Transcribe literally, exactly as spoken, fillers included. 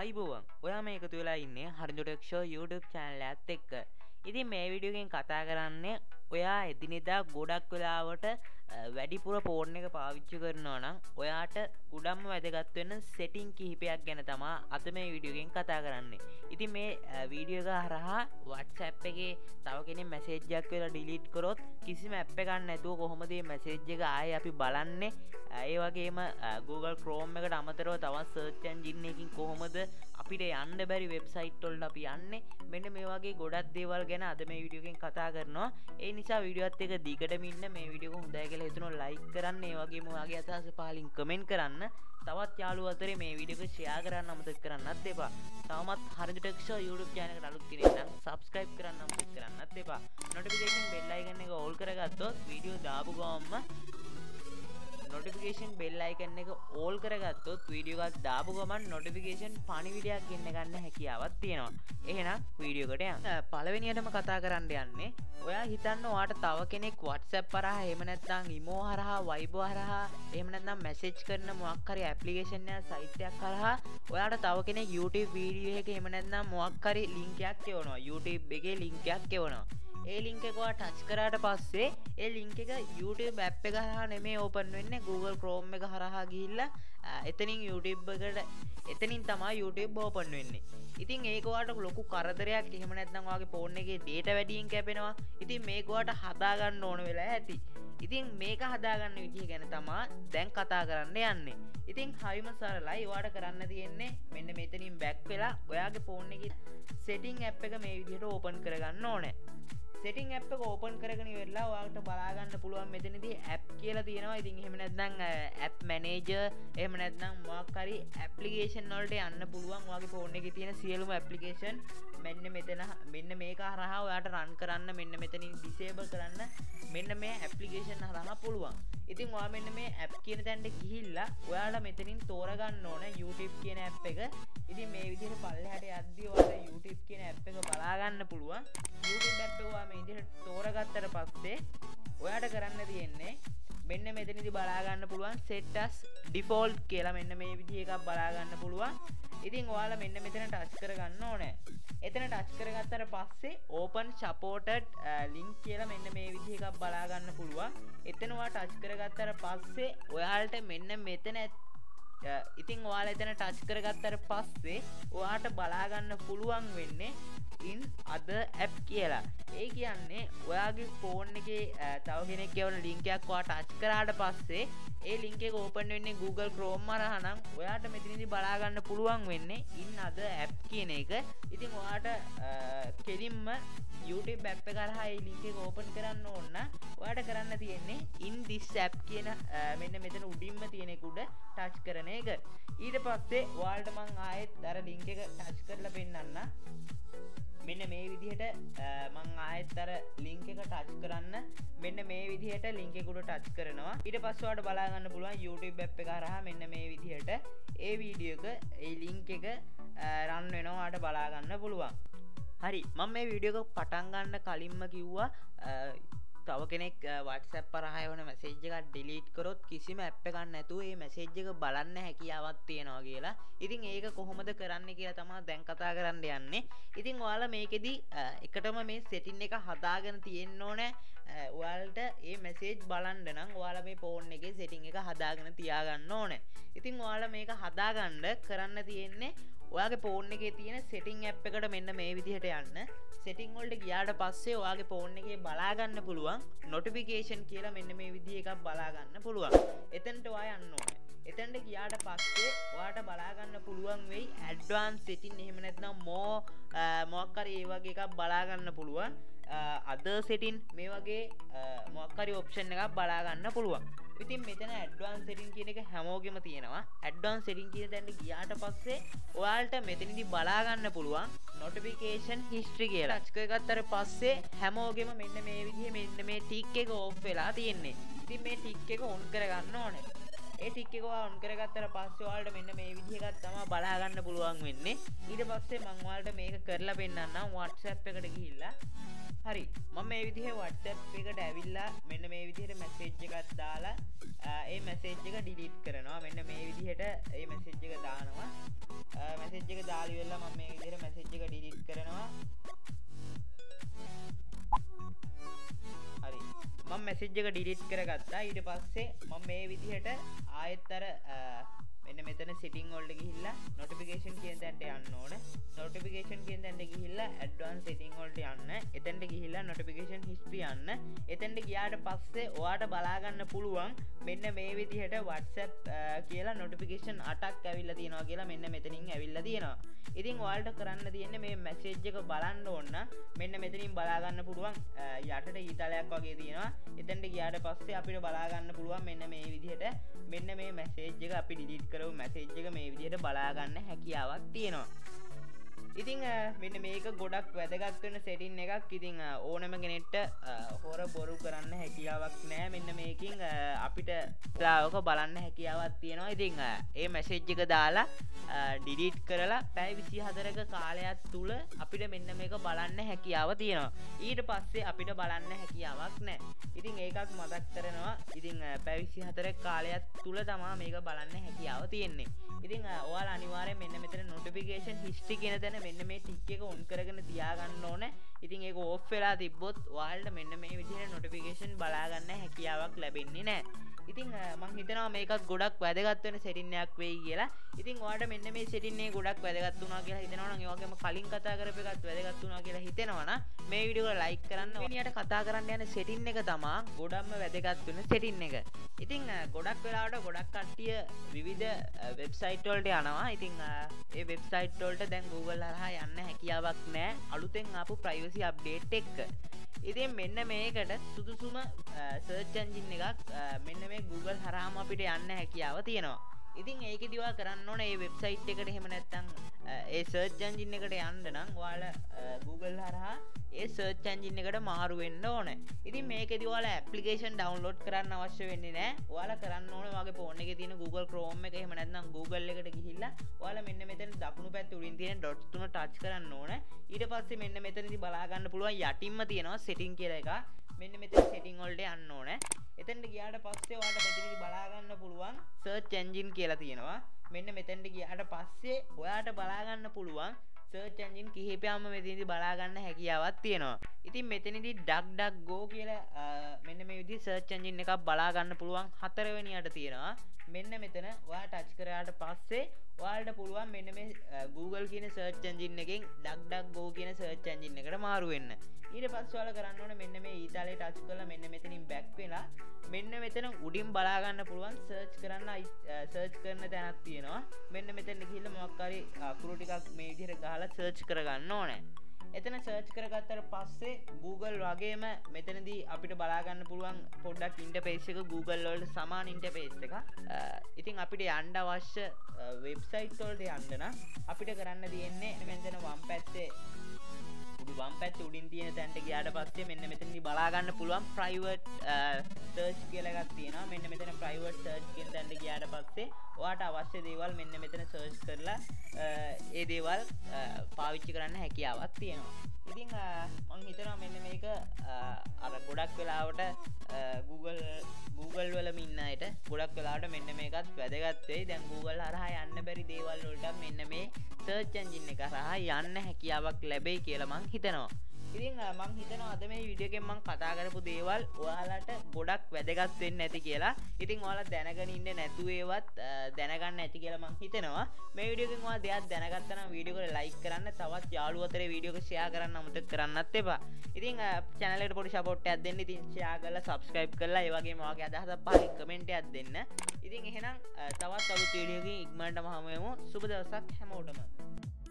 ආයිබෝවන් ඔයා මේ එකතු වෙලා ඉන්නේ හරිදුටක් ෂෝ YouTube channel එකත් එක්ක. ඉතින් මේ වීඩියෝ එකෙන් කතා කරන්නේ ඔයා එදිනෙදා ගොඩක් වෙලාවට වැඩිපුර ෆෝන් එක පාවිච්චි කරනවා නම් ඔයාට ගොඩක්ම වැදගත් වෙන සෙටින් කිහිපයක් ගැන තමයි අද මේ වීඩියෝ එකෙන් කතා කරන්නේ. ඉතින් මේ වීඩියෝ එක හරහා WhatsApp එකේ තව කෙනෙක් මැසේජ් එකක් වෙලා ඩිලීට් කරොත් කිසිම ඇප් එකක් නැතුව කොහොමද මේ මැසේජ් එක ආයේ අපි බලන්නේ? ඒ වගේම Google Chrome එකට අමතරව තවත් search engine එකකින් කොහොමද අපිට යන්න බැරි වෙබ්සයිට් වලට අපි යන්නේ? මෙන්න මේ වගේ ගොඩක් දේවල් ගැන අද මේ වීඩියෝ එකෙන් කතා කරනවා. ඒ නිසා වීඩියෝ එකත් එක දිගටම ඉන්න. මේ වීඩියෝ එක හොඳයි කියලා හිතනවා ලයික් කරන්න. ඒ වගේම ඔයාගේ අදහස් පහලින් කමෙන්ට් කරන්න. තවත් යාළුවෝ අතරේ මේ වීඩියෝ එක ෂෙයා කරන්න අමතක කරන්නත් එපා. තවමත් හරිදුටක් ෂෝ YouTube channel එකට අලුත් කෙනෙක් නම් subscribe කරන්න අමතක කරන්නත් එපා. notification bell icon එක all කරගත්තොත් වීඩියෝ දාපු ගමන්ම notification bell icon එක all කරගත්තොත් වීඩියෝ එකක් දාපු ගමන් notification පණිවිඩයක් ගෙන්න ගන්න හැකියාවක් තියෙනවා. එහෙනම් වීඩියෝ එකට යන්න. පළවෙනියටම කතා කරන්න යන්නේ ඔයා හිතන්න ඔයාට තව කෙනෙක් WhatsApp හරහා එහෙම නැත්නම් imo හරහා Viber හරහා එහෙම නැත්නම් message කරන මොකක් හරි application එකක් site එකක් හරහා ඔයාට තව කෙනෙක් YouTube වීඩියෝ එකක එහෙම නැත්නම් මොකක් හරි link එකක් එවනවා. YouTube එකේ link එකක් එවනවා. ඒ link එක ඔයා touch කරාට පස්සේ ඒ link එක YouTube app එක හරහා නෙමෙයි open වෙන්නේ Google Chrome එක හරහා ගිහිල්ලා එතනින් YouTube එකට එතනින් තමයි YouTube open වෙන්නේ. ඉතින් ඒක ඔයාලට ලොකු කරදරයක්. එහෙම නැත්නම් ඔයාගේ ෆෝන් එකේ data වැඩියෙන් කැපෙනවා. ඉතින් මේක ඔයාලට හදා ගන්න ඕන වෙලා ඇති. ඉතින් මේක හදා ගන්න විදිහ ගැන තමයි දැන් කතා කරන්න යන්නේ. ඉතින් හරිම සරලයි. ඔයාලට කරන්න තියෙන්නේ මෙන්න මෙතනින් back වෙලා ඔයාගේ ෆෝන් එකේ setting app එක මේ විදිහට open කරගන්න ඕනේ. setting app එක open කරගෙන ඉවරලා ඔයාලට බලා ගන්න පුළුවන් මෙතනදී app කියලා තියෙනවා. ඉතින් එහෙම නැත්නම් app manager එහෙම නැත්නම් මොකක් හරි application වලට යන්න පුළුවන්. ඔයාගේ phone එකේ තියෙන සියලුම application මෙන්න මෙතන මෙන්න මේක හරහා ඔයාට run කරන්න මෙන්න මෙතනින් disable කරන්න මෙන්න මේ application හරහා පුළුවන්. ඉතින් ඔයා මෙන්න මේ app කියන තැනට ගිහිල්ලා ඔයාලා මෙතනින් තෝරගන්න ඕන YouTube කියන app එක. ඉතින් මේ විදිහට පල්ලෙහාට යද්දී ඔයාලා YouTube කියන app එක බලා ගන්න පුළුවන්. YouTube app එක ඔයා මේ විදිහට තෝරගත්තට පස්සේ ඔයාට කරන්න තියෙන්නේ මෙන්න මෙතනදී බලා ගන්න පුළුවන් set as default කියලා මෙන්න මේ විදිහ එකක් බලා ගන්න පුළුවන්. ඉතින් ඔයාලා මෙන්න මෙතන touch කරගන්න ඕනේ. එතන touch කරගත්තට පස්සේ open supported link කියලා මෙන්න මේ විදිහ එකක් බලා ගන්න පුළුවන්. එතන ඔයා touch කරගත්තට පස්සේ ඔයාලට මෙන්න මෙතන ඉතින් ඔයාලා එතන touch කරගත්තට පස්සේ ඔයාට බලා ගන්න පුළුවන් වෙන්නේ in other app කියලා. ඒ කියන්නේ ඔයාගේ ෆෝන් එකේ තව කෙනෙක් කියවන link එකක් ඔයා touch කරාට පස්සේ ඒ link එක open වෙන්නේ Google Chrome හරහා නම් ඔයාට මෙතනදී බලා ගන්න පුළුවන් වෙන්නේ in other app කියන එක. ඉතින් ඔයාට කෙලින්ම YouTube app එක හරහා ඒ link එක open කරන්න ඕන නම් ඔයාට කරන්න තියෙන්නේ in this app කියන මෙන්න මෙතන උඩින්ම තියෙන එක උඩ touch කරන එක. ඊට පස්සේ ඔයාලට මම ආයෙත් අර link එක touch කරලා පෙන්නන්න. මෙන්න මේ විදිහට මම ආයෙත් අර link එක touch කරන්න මෙන්න මේ විදිහට link එක උඩ touch කරනවා. ඊට පස්සේ ඔයාලට බලා ගන්න පුළුවන් YouTube app එක හරහා මෙන්න මේ විදිහට ඒ වීඩියෝ එක ඒ link එක run වෙනවා. ඔයාලට බලා ගන්න පුළුවන්. හරි, මම මේ වීඩියෝ එක පටන් ගන්න කලින්ම කිව්වා තව කෙනෙක් WhatsApp හරහා එවන මැසේජ් එකක් delete කරොත් කිසිම app එකක් නැතුව මේ මැසේජ් එක බලන්න හැකියාවක් තියෙනවා කියලා. ඉතින් ඒක කොහොමද කරන්නේ කියලා තමයි දැන් කතා කරන්න යන්නේ. ඉතින් ඔයාලා මේකෙදි එකටම මේ setting එක හදාගෙන තියෙන්න ඕනේ. ඔයාලට මේ මැසේජ් බලන්න නම් ඔයාලා මේ phone එකේ setting එක හදාගෙන තියාගන්න ඕනේ. ඉතින් ඔයාලා මේක හදාගන්න කරන්න තියෙන්නේ ඔයාගේ phone එකේ තියෙන setting app එකට මෙන්න මේ විදිහට යන්න. setting වලට ගියාට පස්සේ ඔයාගේ phone එකේ බලා ගන්න පුළුවන් notification කියලා මෙන්න මේ විදිහ එකක් බලා ගන්න පුළුවන්. එතනට ඔයා යන්න ඕනේ. එතනට ගියාට පස්සේ ඔයාට බලා ගන්න පුළුවන් වෙයි advanced setting එහෙම නැත්නම් more මොකක් හරි ඒ වගේ එකක් බලා ගන්න පුළුවන්. other setting මේ වගේ මොකක් හරි option එකක් බලා ගන්න පුළුවන්. ඉතින් මෙතන advanced setting කියන එක හැමෝගෙම තියෙනවා. advanced setting කියන තැනට ගියාට පස්සේ ඔයාලට මෙතනදී බලා ගන්න පුළුවන් notification history කියලා. touch කරගත්තට පස්සේ හැමෝගෙම මෙන්න මේ විදිහේ මෙන්න මේ tick එක off වෙලා තියෙන්නේ. ඉතින් මේ tick එක on කරගන්න ඕනේ. ඒ tick එක ඔයා on කරගත්තට පස්සේ ඔයාලට මෙන්න මේ විදිහ එකක් තමයි බලා ගන්න පුළුවන් වෙන්නේ. ඊට පස්සේ මම ඔයාලට මේක කරලා පෙන්නන්නම් WhatsApp එකට ගිහිල්ලා හරි මම මේ විදිහේ WhatsApp එකට ඇවිල්ලා මෙන්න මේ විදිහට මැසේජ් එකක් දාලා ඒ මැසේජ් එක ඩිලීට් කරනවා. මෙන්න මේ විදිහට ඒ මැසේජ් එක දානවා. මැසේජ් එක දාලා ඉවරලා මම මේ විදිහට මැසේජ් එක ඩිලීට් කරනවා. හරි මම මැසේජ් එක ඩිලීට් කරගත්තා. ඊට පස්සේ මම මේ විදිහට ආයෙත් අර මෙන්න මෙතන setting වලට ගිහිල්ලා notification කියන තැනට යන්න ඕනේ. notification කියන තැනට ගිහිල්ලා advanced setting වලට යන්න. එතනට ගිහිල්ලා notification history යන්න. එතනට ගියාට පස්සේ ඔයාට බලා ගන්න පුළුවන් මෙන්න මේ විදිහට WhatsApp කියලා notification අටක් ඇවිල්ලා තියෙනවා කියලා මෙන්න මෙතනින් ඇවිල්ලා තියෙනවා. ඉතින් ඔයාලට කරන්න තියෙන්නේ මේ message එක බලන්න ඕන නම් මෙන්න මෙතනින් බලා ගන්න පුළුවන් යටට ඊතලයක් වගේ තියෙනවා. එතනට ගියාට පස්සේ අපිට බලා ගන්න පුළුවන් මෙන්න මේ විදිහට මෙන්න මේ message එක අපි delete කරපු message එක මේ විදිහට බලා ගන්න හැකියාවක් තියෙනවා. ඉතින් මෙන්න මේක ගොඩක් වැදගත් වෙන setting එකක්. ඉතින් ඕනම කෙනෙක්ට හොර බොරු කරන්න හැකියාවක් නැහැ. මෙන්න මේකෙන් අපිට ලාවක බලන්න හැකියාවක් තියෙනවා. ඉතින් ඒ message එක දාලා delete කරලා පැය විසිහතරක කාලයක් තුල අපිට මෙන්න මේක බලන්න හැකියාව තියෙනවා. ඊට පස්සේ අපිට බලන්න හැකියාවක් නැහැ. ඉතින් ඒකත් මතක් කරනවා. ඉතින් පැය විසිහතරක කාලයක් තුල තමයි මේක බලන්න හැකියාව තියෙන්නේ. ඉතින් ඔයාලා අනිවාර්යෙන් මෙන්න මෙතන notification history කියන තැන මෙන්න මේ ටික් එක ඔන් කරගෙන තියාගන්න ඕනේ. ඉතින් ඒක ඕෆ් වෙලා තිබ්බොත් ඔයාලට මෙන්න මේ විදිහට notification බලා ගන්න හැකියාවක් ලැබෙන්නේ නැහැ. ඉතින් මම හිතනවා මේකත් ගොඩක් වැදගත් වෙන setting එකක් වෙයි කියලා. ඉතින් ඔයාලට මෙන්න මේ setting එක ගොඩක් වැදගත් වුණා කියලා හිතනවා නම් ඒ වගේම කලින් කතා කරපු එකත් වැදගත් වුණා කියලා හිතෙනවා නම් මේ වීඩියෝ එක like කරන්න. වෙනියට කතා කරන්න යන setting එක තමයි ගොඩක්ම වැදගත් වෙන setting එක. ඉතින් ගොඩක් වෙලාවට ගොඩක් කට්ටිය විවිධ වෙබ්සයිට් වලට යනවා. ඉතින් ඒ වෙබ්සයිට් වලට දැන් Google හරහා යන්න හැකියාවක් නැහැ අලුතෙන් ආපු privacy update එක. ඉතින් මෙන්න මේකට සුදුසුම search engine එකක් මෙන්න මේ Google හරහාම අපිට යන්න හැකියාව තියෙනවා. ඉතින් ඒකෙදි ඔයා කරන්න ඕනේ මේ වෙබ්සයිට් එකට එහෙම නැත්නම් ඒ search engine එකට යන්න නම් ඔයාලා Google හරහා ඒ search engine එකට මාරු වෙන්න ඕනේ. ඉතින් මේකෙදි ඔයාලා application download කරන්න අවශ්‍ය වෙන්නේ නැහැ. ඔයාලා කරන්න ඕනේ ඔයාගේ phone එකේ තියෙන Google Chrome එක එහෙම නැත්නම් Google එකට ගිහිල්ලා ඔයාලා මෙන්න මෙතන දකුණු පැත්තේ උඩින් තියෙන dots තුන touch කරන්න ඕනේ. ඊට පස්සේ මෙන්න මෙතනදී බලා ගන්න පුළුවන් යටින්ම තියෙනවා setting කියලා එකක්. මෙන්න මෙතන setting වලට යන්න ඕනේ. එතනට ගියාට පස්සේ ඔයාලට මෙතනදී බලා ගන්න පුළුවන් search engine කියලා තියෙනවා. මෙන්න මෙතනට ගියාට පස්සේ ඔයාට බලා ගන්න පුළුවන් search engine කිහිපයක්ම මෙතනදී බලා ගන්න හැකියාවක් තියෙනවා. ඉතින් මෙතනදී DuckDuckGo කියලා මෙන්න මේ විදිහේ search engine එකක් බලා ගන්න පුළුවන් හතරවෙනියට තියෙනවා. මෙන්න මෙතන ඔයා touch කරාට පස්සේ ඔයාලට පුළුවන් මෙන්න මේ Google කියන search engine එකෙන් DuckDuckGo කියන search engine එකට මාරු වෙන්න. ඊට පස්සේ ඔයාලා කරන්න ඕනේ මෙන්න මේ ඊතාලේ touch කරලා මෙන්න මෙතනින් back වෙලා මෙන්න මෙතන උඩින් බලා ගන්න පුළුවන් search කරන්න search කරන තැනක් තියෙනවා. මෙන්න මෙතන ගිහිල්ලා මොකක් හරි අකුරු ටිකක් මේ විදිහට ගහලා search කරගන්න ඕනේ. එතන search කරගත්තට පස්සේ Google වගේම මෙතනදී අපිට බලා ගන්න පුළුවන් පොඩ්ඩක් interface එක Google වලට සමාන interface එකක්. ඉතින් අපිට යන්න අවශ්‍ය website වලට යන්න නම් අපිට කරන්න තියෙන්නේ මෙතන වම් පැත්තේ වම් පැත්තේ උඩින් තියෙන තැනට ගියාට පස්සේ මෙන්න මෙතනදී බලා ගන්න පුළුවන් private search කියලා එකක් තියෙනවා. මෙන්න මෙතන private search කියන තැනට ගියාට පස්සේ ඔයාට අවශ්‍ය දේවල් මෙන්න මෙතන search කරලා ඒ දේවල් පාවිච්චි කරන්න හැකියාවක් තියෙනවා. ඉතින් මම හිතනවා මෙන්න මේක අර ගොඩක් වෙලාවට Google Google වලම ඉන්න අයට ගොඩක් වෙලාවට මෙන්න මේකත් වැදගත් වෙයි. දැන් Google හරහා යන්න බැරි දේවල් වලට මෙන්න මේ search engine එක හරහා යන්න හැකියාවක් ලැබෙයි කියලා මම හිතනවා. ඉතින් මම හිතනවා අද මේ වීඩියෝ එකෙන් මම කතා කරපු දේවල් ඔයාලට ගොඩක් වැදගත් වෙන්න ඇති කියලා. ඉතින් ඔයාලා දැනගෙන ඉන්නේ නැතුව ඒවත් දැනගන්න ඇති කියලා මම හිතනවා. මේ වීඩියෝ එකෙන් ඔයාලා දෙයක් දැනගත්තා නම් වීඩියෝ එක like කරන්න, තවත් යාළුවෝ අතරේ වීඩියෝ එක share කරන්න අමතක කරන්නත් එපා. ඉතින් channel එකට පොඩි support එකක් දෙන්න. ඉතින් share කරලා subscribe කරලා ඒ වගේම ඔයාගේ අදහසක් පහලින් comment එකක් දෙන්න. ඉතින් එහෙනම් තවත් අලුත් වීඩියෝ එකකින් ඉක්මනටම හමු වෙමු. සුබ දවසක් හැමෝටම.